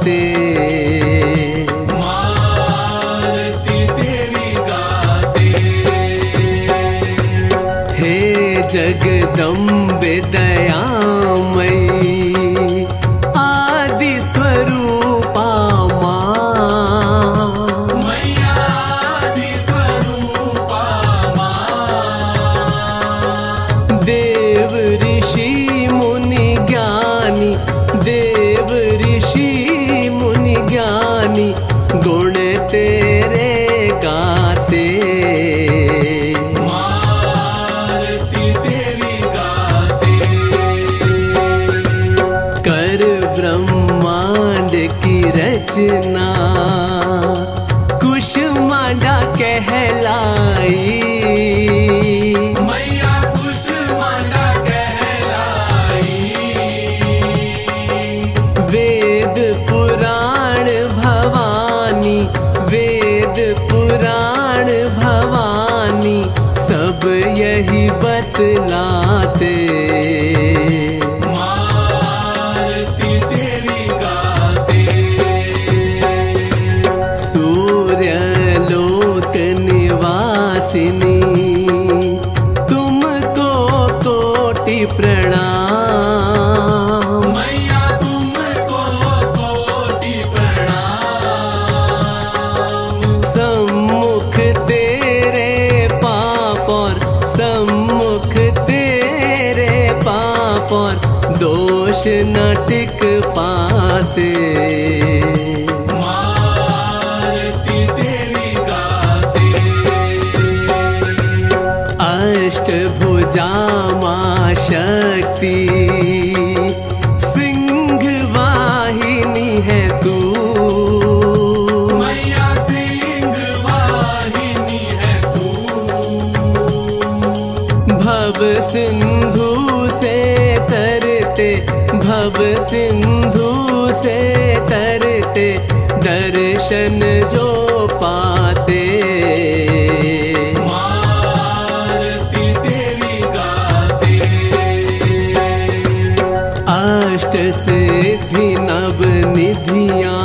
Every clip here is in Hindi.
पाते। आरती तेरी गाते। हे जगदम्बे दयामयी आदि स्वरूपा मां, मैया आदि स्वरूपा मां। देव ऋषि मुनि ज्ञानी, देव ऋषि मुनि ज्ञानी गुण तेरे गाते। आरती तेरी गाते। कर ब्रह्मांड की रचना कुष्मांडा कहलाई। मैया कुष्मांडा कहलाई। वेद पुराण भवानी, वेद पुराण भवानी सब यही बतलाते। आरती तेरी गाते। सूर्य लोक निवासिनी तुमको कोटि प्रणाम। मैया तुमको कोटि प्रणाम। सम्मुख तेरे पाप और सम्मुख तेरे पाप और दोष न टिक पाते। आरती तेरी गाते। अष्टभुजा मां शक्ति सिंह वाहिनी है तू। मैया सिंह वाहिनी है तू। भव सिंधु से तरते, भव सिंधु से तरते दर्शन जो पाते। आरती तेरी गाते। अष्ट सिद्धि नव निधियां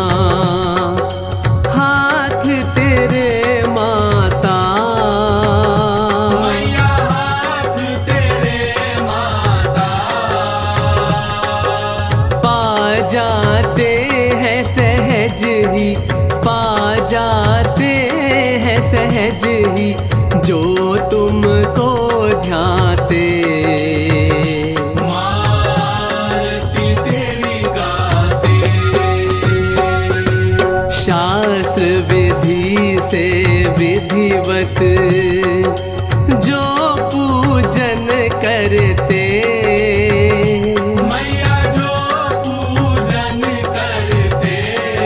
हाथ तेरे माता। मैया हाथ तेरे माता। पा जाते हैं सहज ही, पा जाते हैं सहज ही जो तुमको ध्याते। आरती तेरी गाते। शास्त्र विधि से विधिवत जो पूजन करते। मैया जो पूजन करते।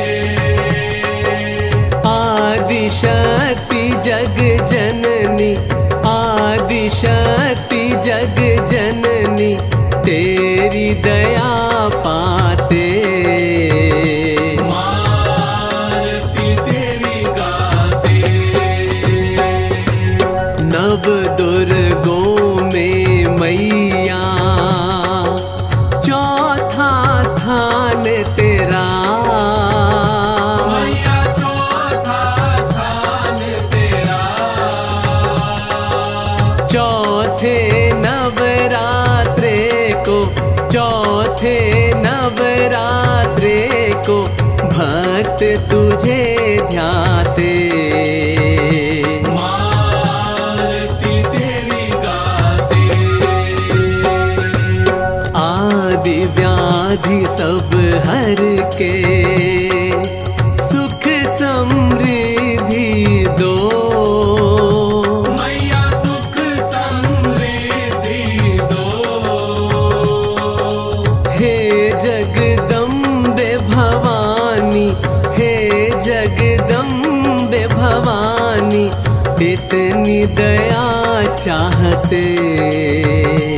आदिशक्ति जग जननी, आदिशक्ति जग जननी तेरी दया पाते। आरती तेरी गाते। नव दुर्गों में मैया चौथा स्थान तेरा। मैया चौथा स्थान तेरा। चौथे नवरात्रे को, चौथे नवरात्रे को भक्त तुझे ध्याते। आरती तेरी गाते। आदि व्याधि सब हर के सुख समृद्धि दो। मैया सुख समृद्धि दो। हे जगदम्बे भवानी, हे जगदम्बे भवानी इतनी दया चाहते।